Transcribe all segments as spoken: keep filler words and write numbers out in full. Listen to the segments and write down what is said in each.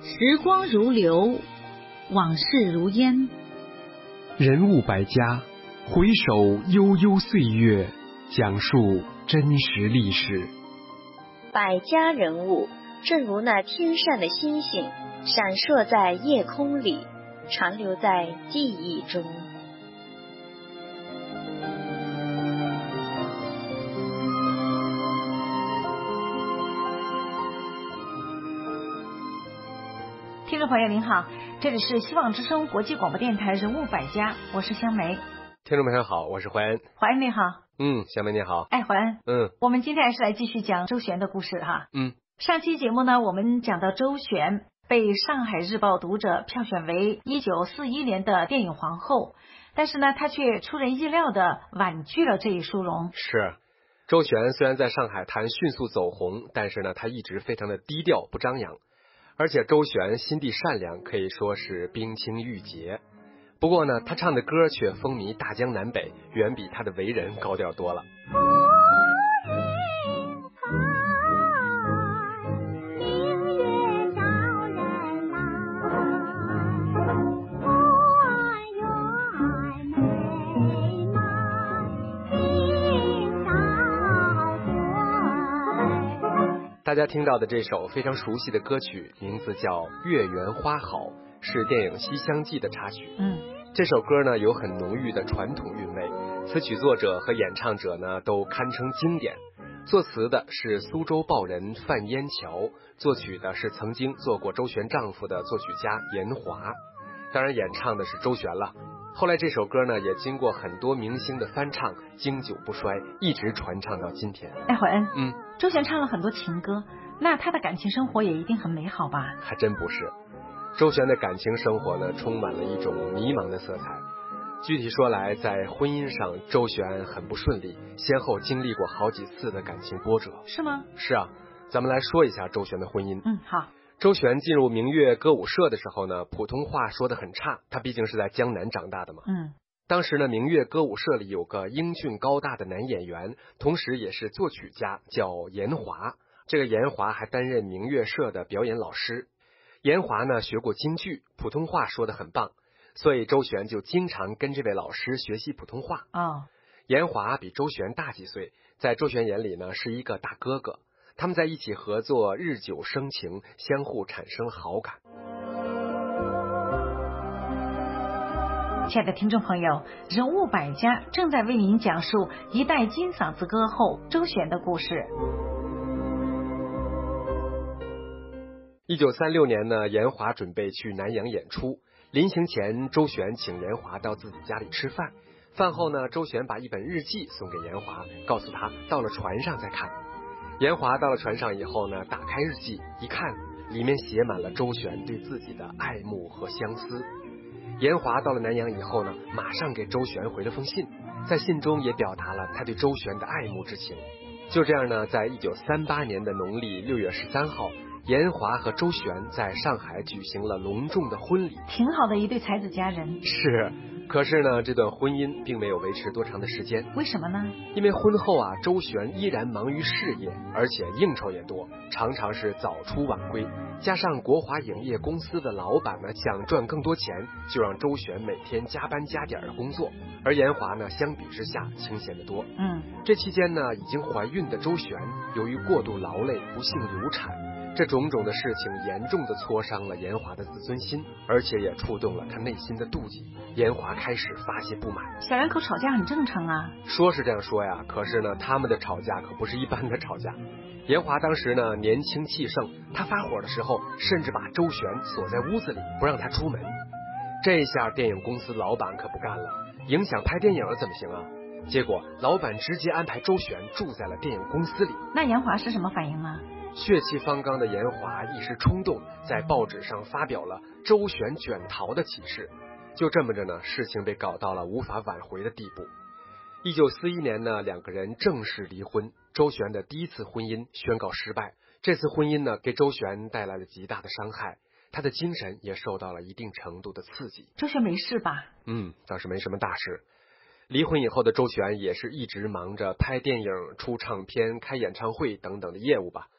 时光如流，往事如烟。 人物百家，回首悠悠岁月，讲述真实历史。 百家人物，正如那天上的星星，闪烁在夜空里，长留在记忆中。 听众朋友您好，这里是希望之声国际广播电台人物百家，我是香梅。 听众朋友好，我是怀恩。 怀恩你好。 嗯，香梅你好。 哎，怀恩。 嗯， 我们今天还是来继续讲周璇的故事哈。 嗯， 上期节目呢，我们讲到周璇被上海日报读者票选为一九四一年的电影皇后，但是呢，她却出人意料的婉拒了这一殊荣。 是，周璇虽然在上海滩迅速走红，但是呢，她一直非常的低调不张扬。而且周璇心地善良，可以说是冰清玉洁。不过呢，他唱的歌却风靡大江南北，远比他的为人高调多了。大家听到的这首非常熟悉的歌曲，名字叫《月圆花好》，是电影《西厢记》的插曲。 嗯，这首歌呢有很浓郁的传统韵味，词曲作者和演唱者呢都堪称经典。作词的是苏州报人范烟桥，作曲的是曾经做过周璇丈夫的作曲家严华，当然演唱的是周璇了。后来这首歌呢也经过很多明星的翻唱，经久不衰，一直传唱到今天。 哎，怀恩， 嗯， 周璇唱了很多情歌，那她的感情生活也一定很美好吧？ 还真不是，周璇的感情生活呢充满了一种迷茫的色彩。具体说来，在婚姻上周璇很不顺利，先后经历过好几次的感情波折。 是吗？ 是啊，咱们来说一下周璇的婚姻。 嗯，好。 周璇进入明月歌舞社的时候呢，普通话说得很差，她毕竟是在江南长大的嘛。 嗯， 当时呢，明月歌舞社里有个英俊高大的男演员，同时也是作曲家，叫严华。这个严华还担任明月社的表演老师。严华呢学过京剧，普通话说得很棒，所以周璇就经常跟这位老师学习普通话。 哦， 严华比周璇大几岁，在周璇眼里呢是一个大哥哥。他们在一起合作，日久生情，相互产生好感。 亲爱的听众朋友，人物百家正在为您讲述一代金嗓子歌后周璇的故事。 一九三六年呢，严华准备去南洋演出，临行前，周璇请严华到自己家里吃饭。饭后呢，周璇把一本日记送给严华，告诉他到了船上再看。严华到了船上以后呢，打开日记一看，里面写满了周璇对自己的爱慕和相思。严华到了南洋以后呢，马上给周璇回了封信，在信中也表达了他对周璇的爱慕之情。就这样呢，在一九三八年的农历六月十三号，严华和周璇在上海举行了隆重的婚礼， 挺好的一对才子佳人。 是，可是呢，这段婚姻并没有维持多长的时间。 为什么呢？ 因为婚后啊，周璇依然忙于事业，而且应酬也多，常常是早出晚归。加上国华影业公司的老板呢想赚更多钱，就让周璇每天加班加点的工作，而严华呢相比之下清闲得多。 嗯， 这期间呢，已经怀孕的周璇由于过度劳累，不幸流产。这种种的事情严重的挫伤了严华的自尊心，而且也触动了他内心的妒忌。严华开始发泄不满。 小两口吵架很正常啊。 说是这样说呀，可是呢，他们的吵架可不是一般的吵架。严华当时呢年轻气盛，他发火的时候，甚至把周璇锁在屋子里，不让他出门。这下电影公司老板可不干了，影响拍电影怎么行啊？结果老板直接安排周璇住在了电影公司里。 那严华是什么反应呢？ 血气方刚的严华一时冲动，在报纸上发表了周璇卷逃的启事。就这么着呢，事情被搞到了无法挽回的地步。一九四一年呢，两个人正式离婚。周璇的第一次婚姻宣告失败。这次婚姻呢，给周璇带来了极大的伤害，她的精神也受到了一定程度的刺激。 周璇没事吧？ 嗯，倒是没什么大事。离婚以后的周璇也是一直忙着拍电影、出唱片、开演唱会等等的业务吧。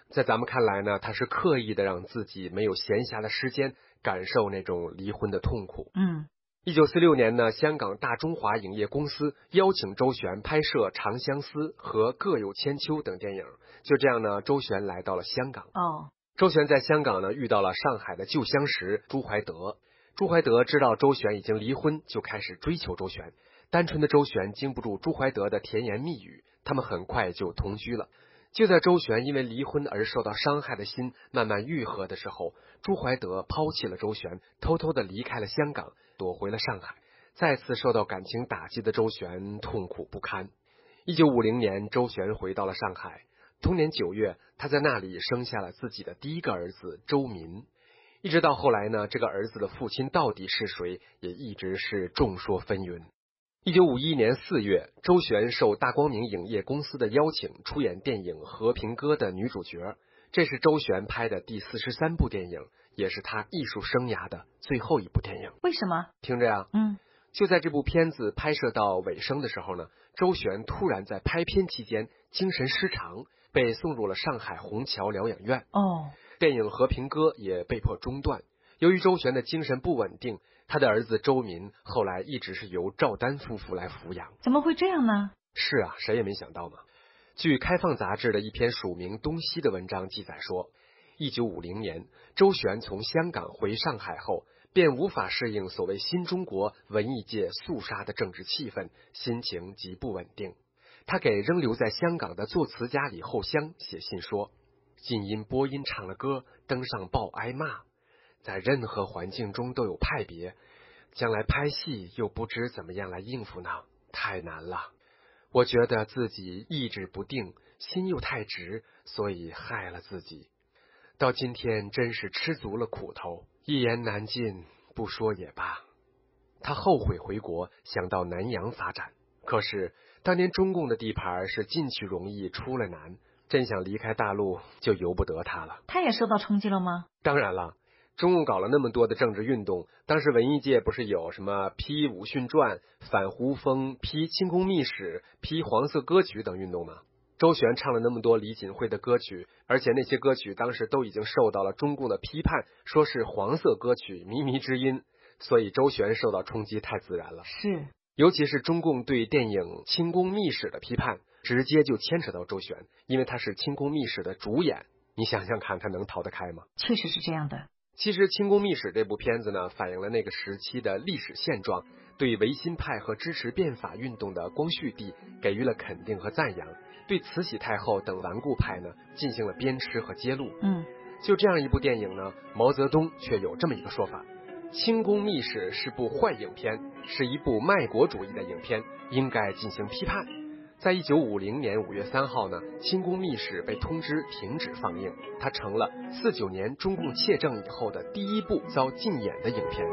在咱们看来呢，他是刻意的让自己没有闲暇的时间感受那种离婚的痛苦。 嗯， 一九四六年呢，香港大中华影业公司邀请周璇拍摄《长相思》和《各有千秋》等电影。就这样呢，周璇来到了香港。 哦， 周璇在香港呢遇到了上海的旧相识朱怀德。朱怀德知道周璇已经离婚，就开始追求周璇。单纯的周璇经不住朱怀德的甜言蜜语，他们很快就同居了。就在周璇因为离婚而受到伤害的心慢慢愈合的时候，朱怀德抛弃了周璇，偷偷的离开了香港，躲回了上海。再次受到感情打击的周璇痛苦不堪。一九五零年，周璇回到了上海。同年九月，他在那里生下了自己的第一个儿子周民。一直到后来呢，这个儿子的父亲到底是谁，也一直是众说纷纭。一九五一年四月，周璇受大光明影业公司的邀请，出演电影《和平鸽》的女主角。这是周璇拍的第四十三部电影，也是她艺术生涯的最后一部电影。 为什么？ 听着呀， 嗯， 就在这部片子拍摄到尾声的时候呢，周璇突然在拍片期间精神失常，被送入了上海虹桥疗养院。 哦， 电影《和平鸽》也被迫中断。由于周璇的精神不稳定，他的儿子周民后来一直是由赵丹夫妇来抚养。 怎么会这样呢？ 是啊，谁也没想到嘛。据《开放》杂志的一篇署名东西的文章记载说，一九五零年，周璇从香港回上海后，便无法适应所谓新中国文艺界肃杀的政治气氛，心情极不稳定。他给仍留在香港的作词家李厚香写信说，竟因播音唱了歌，登上报挨骂，在任何环境中都有派别，将来拍戏又不知怎么样来应付呢，太难了。我觉得自己意志不定，心又太直，所以害了自己。到今天真是吃足了苦头，一言难尽，不说也罢。他后悔回国，想到南洋发展，可是当年中共的地盘是进去容易出来难，真想离开大陆就由不得他了。 他也受到冲击了吗？ 当然了，中共搞了那么多的政治运动，当时文艺界不是有什么批武训传、反胡风、批清宫秘史、批黄色歌曲等运动吗？周璇唱了那么多李锦会的歌曲，而且那些歌曲当时都已经受到了中共的批判，说是黄色歌曲、靡靡之音，所以周璇受到冲击太自然了。 是， 尤其是中共对电影《清宫秘史》的批判，直接就牵扯到周璇，因为他是《清宫秘史》的主演，你想想看，他能逃得开吗？ 确实是这样的。 其实《清宫秘史》这部片子呢，反映了那个时期的历史现状，对维新派和支持变法运动的光绪帝给予了肯定和赞扬，对慈禧太后等顽固派呢进行了鞭笞和揭露。 嗯， 就这样一部电影呢，毛泽东却有这么一个说法：《清宫秘史》是部坏影片，是一部卖国主义的影片，应该进行批判。在一九五零年五月三号呢，《清宫秘史》被通知停止放映，它成了四九年中共窃政以后的第一部遭禁演的影片。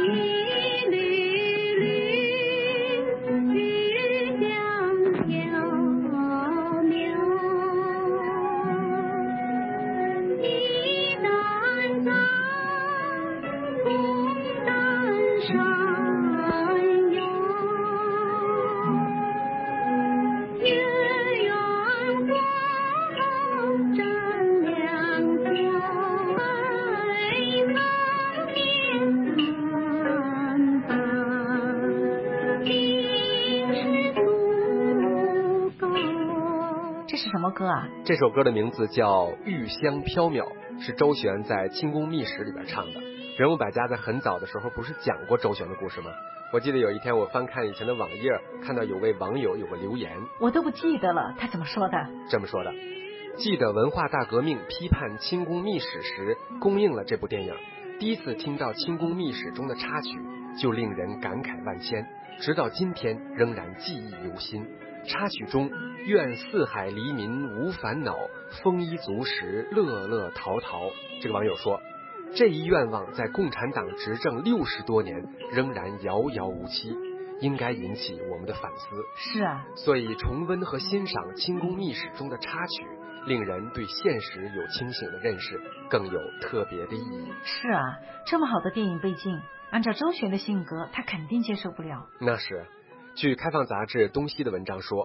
什么歌啊？ 这首歌的名字叫《玉香飘渺》，是周璇在《清宫秘史》里边唱的。人物百家在很早的时候不是讲过周璇的故事吗？我记得有一天我翻看以前的网页，看到有位网友有个留言， 我都不记得了，他怎么说的？ 这么说的：记得文化大革命批判《清宫秘史》时，公映了这部电影，第一次听到《清宫秘史》中的插曲，就令人感慨万千，直到今天仍然记忆犹新。插曲中愿四海黎民无烦恼，丰衣足食乐乐陶陶。这个网友说，这一愿望在共产党执政六十多年仍然遥遥无期，应该引起我们的反思。 是啊， 所以重温和欣赏《清宫秘史》中的插曲，令人对现实有清醒的认识，更有特别的意义。 是啊，这么好的电影背景，按照周璇的性格，他肯定接受不了。 那是。据《开放》杂志东西的文章说，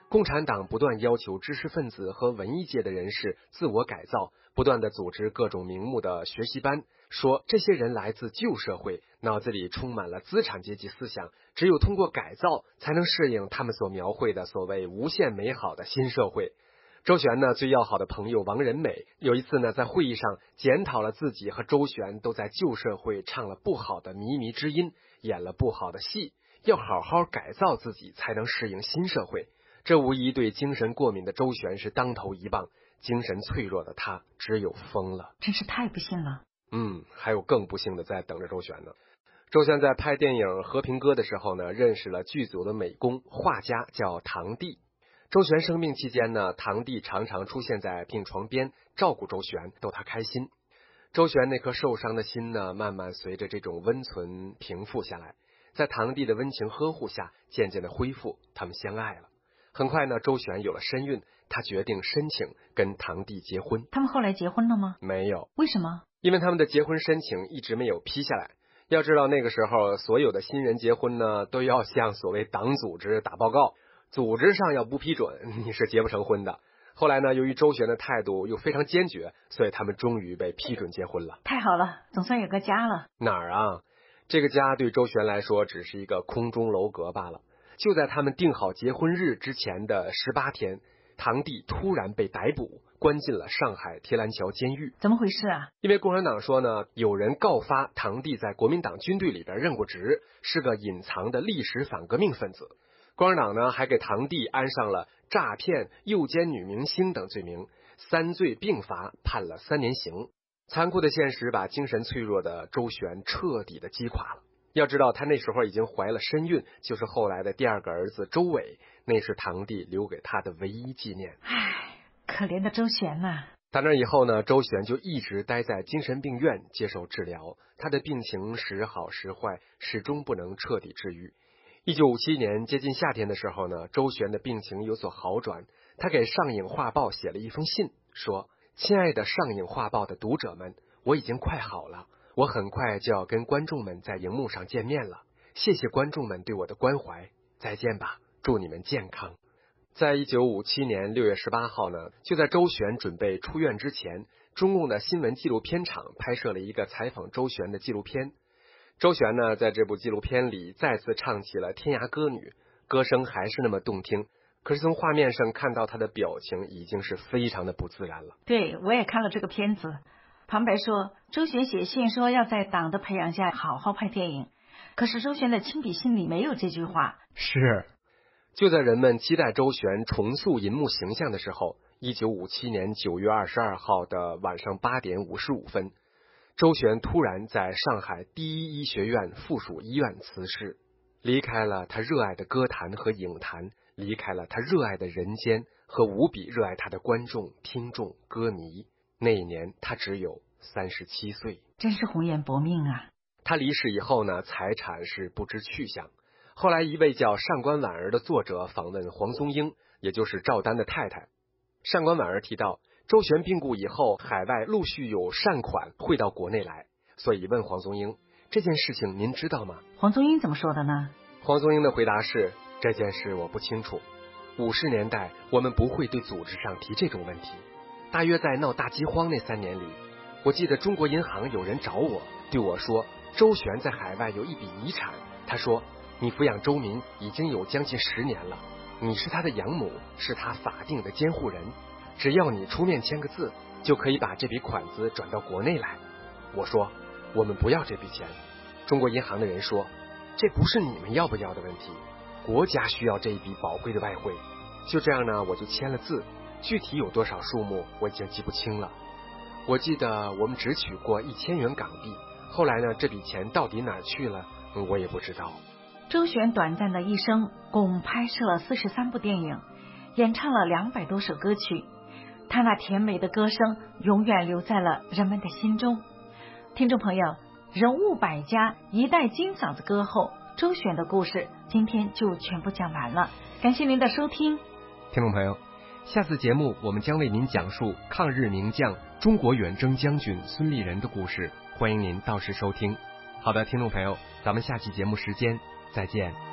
共产党不断要求知识分子和文艺界的人士自我改造，不断的组织各种名目的学习班，说这些人来自旧社会，脑子里充满了资产阶级思想，只有通过改造才能适应他们所描绘的所谓无限美好的新社会。周旋呢最要好的朋友王仁美有一次呢在会议上检讨了自己和周旋都在旧社会唱了不好的靡靡之音，演了不好的戏，要好好改造自己才能适应新社会。这无疑对精神过敏的周旋是当头一棒，精神脆弱的他只有疯了。 真是太不幸了。 嗯，还有更不幸的在等着周旋呢。周旋在拍电影《和平鸽》的时候呢，认识了剧组的美工画家叫唐棣。周旋生病期间呢，唐棣常常出现在病床边，照顾周旋，逗他开心。周旋那颗受伤的心呢，慢慢随着这种温存平复下来，在唐棣的温情呵护下，渐渐的恢复，他们相爱了。很快呢，周旋有了身孕，他决定申请跟唐棣结婚。 他们后来结婚了吗？ 没有。 为什么？ 因为他们的结婚申请一直没有批下来。要知道那个时候所有的新人结婚呢，都要向所谓党组织打报告，组织上要不批准，你是结不成婚的。后来呢，由于周旋的态度又非常坚决，所以他们终于被批准结婚了。 太好了，总算有个家了。 哪儿啊？这个家对周旋来说只是一个空中楼阁罢了。就在他们定好结婚日之前的十八天，唐棣突然被逮捕，关进了上海铁栏桥监狱。 怎么回事啊？ 因为共产党说呢，有人告发唐棣在国民党军队里边任过职，是个隐藏的历史反革命分子。共产党呢还给唐棣安上了诈骗、诱奸女明星等罪名，三罪并罚，判了三年刑。残酷的现实把精神脆弱的周旋彻底的击垮了。要知道他那时候已经怀了身孕，就是后来的第二个儿子周伟，那是唐棣留给他的唯一纪念。 唉，可怜的周旋呐、啊！ 打那以后呢，周旋就一直待在精神病院接受治疗，他的病情时好时坏，始终不能彻底治愈。一九五七年接近夏天的时候呢，周旋的病情有所好转，他给上影画报写了一封信，说：亲爱的上影画报的读者们，我已经快好了，我很快就要跟观众们在荧幕上见面了，谢谢观众们对我的关怀，再见吧，祝你们健康。在一九五七年六月十八号呢，就在周旋准备出院之前，中共的新闻纪录片厂拍摄了一个采访周旋的纪录片。周旋呢，在这部纪录片里再次唱起了《天涯歌女》，歌声还是那么动听，可是从画面上看到他的表情已经是非常的不自然了。 对，我也看了这个片子。旁白说，周旋写信说要在党的培养下好好拍电影，可是周旋的亲笔信里没有这句话。 是。就在人们期待周旋重塑银幕形象的时候，一九五七年九月二十二号的晚上八点五十五分，周旋突然在上海第一医学院附属医院辞世，离开了他热爱的歌坛和影坛，离开了他热爱的人间和无比热爱他的观众、听众、歌迷。那一年他只有三十七岁， 真是红颜薄命啊！ 他离世以后呢，财产是不知去向。后来一位叫上官婉儿的作者访问黄宗英，也就是赵丹的太太。上官婉儿提到，周旋病故以后，海外陆续有善款汇到国内来，所以问黄宗英，这件事情您知道吗？ 黄宗英怎么说的呢？ 黄宗英的回答是，这件事我不清楚。五十年代我们不会对组织上提这种问题。大约在闹大饥荒那三年里，我记得中国银行有人找我，对我说，周旋在海外有一笔遗产，他说，你抚养周民已经有将近十年了，你是他的养母，是他法定的监护人，只要你出面签个字，就可以把这笔款子转到国内来。我说，我们不要这笔钱。中国银行的人说，这不是你们要不要的问题，国家需要这一笔宝贵的外汇。就这样呢，我就签了字，具体有多少数目我已经记不清了。我记得我们只取过一千元港币，后来呢，这笔钱到底哪儿去了，我也不知道。 周旋短暂的一生共拍摄了四十三部电影，演唱了两百多首歌曲，他那甜美的歌声永远留在了人们的心中。听众朋友，人物百家，一代金嗓子歌后周旋的故事今天就全部讲完了，感谢您的收听。 听众朋友，下次节目我们将为您讲述抗日名将、中国远征将军孙立人的故事，欢迎您到时收听。好的，听众朋友，咱们下期节目时间再见。